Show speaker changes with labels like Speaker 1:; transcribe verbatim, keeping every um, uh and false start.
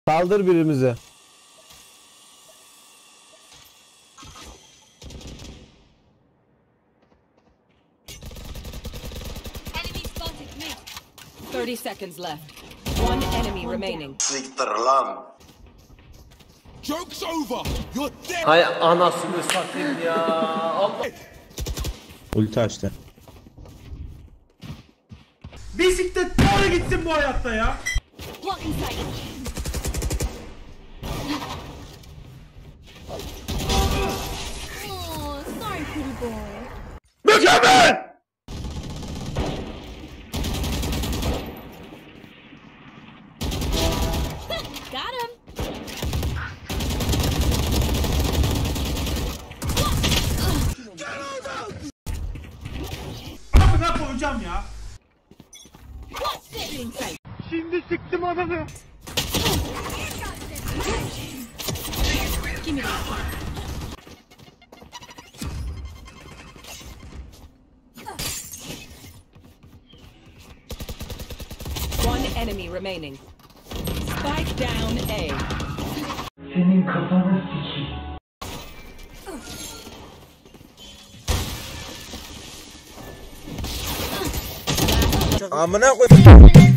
Speaker 1: Saldır birimize.
Speaker 2: thirty seconds left. One enemy remaining.
Speaker 3: Siktir lan.
Speaker 4: Joke's over. You're dead.
Speaker 5: Hay anasını satayım ya. Allah.
Speaker 6: Ulti açtı.
Speaker 7: Bisiklet doğru gitsin bu hayatta ya.
Speaker 1: Mükemmel!
Speaker 2: Got him.
Speaker 7: Amına koyacağım ya. Şimdi sıktım adamı.
Speaker 2: One enemy remaining. Spike down A.
Speaker 8: Senin kafanı sikeyim.
Speaker 1: Amına koyayım.